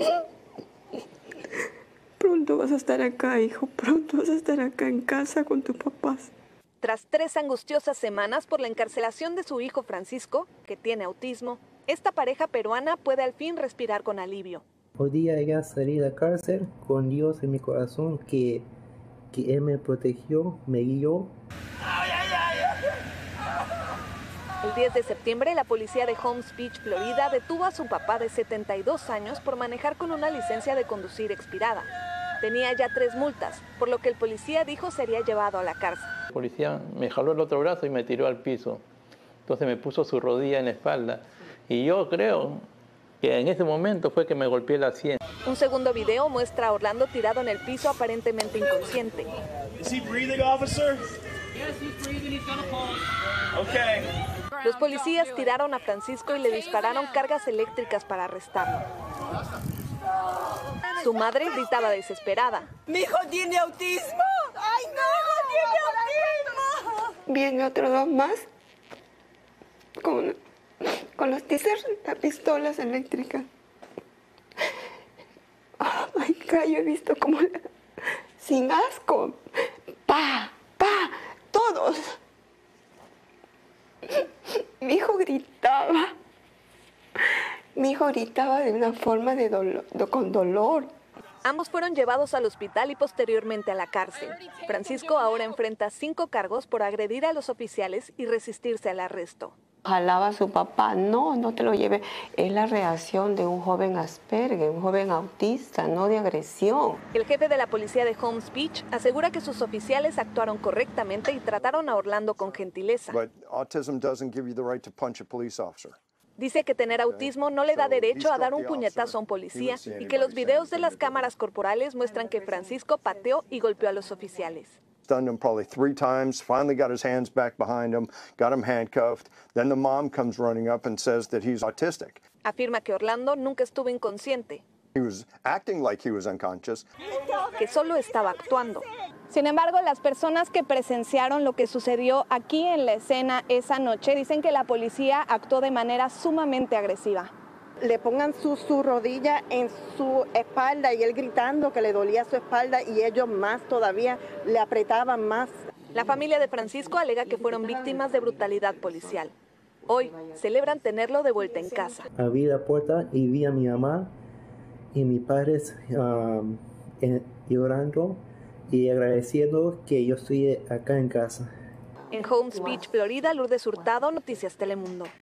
Pronto vas a estar acá, hijo. Pronto vas a estar acá en casa con tus papás. Tras 3 angustiosas semanas por la encarcelación de su hijo Francisco, que tiene autismo, esta pareja peruana puede al fin respirar con alivio. Hoy día ya salí de la cárcel con Dios en mi corazón, que Él me protegió, me guió. El 10 de septiembre, la policía de Holmes Beach, Florida, detuvo a su papá de 72 años por manejar con una licencia de conducir expirada. Tenía ya 3 multas, por lo que el policía dijo sería llevado a la cárcel. El policía me jaló el otro brazo y me tiró al piso. Entonces me puso su rodilla en la espalda. Y yo creo que en ese momento fue que me golpeé la sien. Un segundo video muestra a Orlando tirado en el piso aparentemente inconsciente. Los policías tiraron a Francisco y le dispararon cargas eléctricas para arrestarlo. Su madre gritaba desesperada. ¡Mi hijo tiene autismo! ¡Ay, no! ¡Mi hijo tiene autismo! Viene otro 2 más con los teasers, las pistolas eléctricas. Ay, yo he visto como sin asco. ¡Pa! ¡Todos! Mi hijo gritaba. Mi hijo gritaba de una forma con dolor. Ambos fueron llevados al hospital y posteriormente a la cárcel. Francisco ahora enfrenta 5 cargos por agredir a los oficiales y resistirse al arresto. Jalaba a su papá, no te lo lleve. Es la reacción de un joven Asperger, un joven autista, no de agresión. El jefe de la policía de Holmes Beach asegura que sus oficiales actuaron correctamente y trataron a Orlando con gentileza. Dice que tener autismo no le da derecho a dar un puñetazo a un policía y que los videos de las cámaras corporales muestran que Francisco pateó y golpeó a los oficiales. Stunned him probably 3 times, finally got his hands back behind him, got him handcuffed. Then the mom comes running up and says that he's autistic. Afirma que Orlando nunca estuvo inconsciente. He was acting like he was unconscious. Que solo estaba actuando. Sin embargo, las personas que presenciaron lo que sucedió aquí en la escena esa noche dicen que la policía actuó de manera sumamente agresiva. Le pongan su rodilla en su espalda y él gritando que le dolía su espalda y ellos más todavía le apretaban más. La familia de Francisco alega que fueron víctimas de brutalidad policial. Hoy celebran tenerlo de vuelta en casa. Abrí la puerta y vi a mi mamá y mis padres llorando y agradeciendo que yo estoy acá en casa. En Holmes Beach, Florida, Lourdes Hurtado, Noticias Telemundo.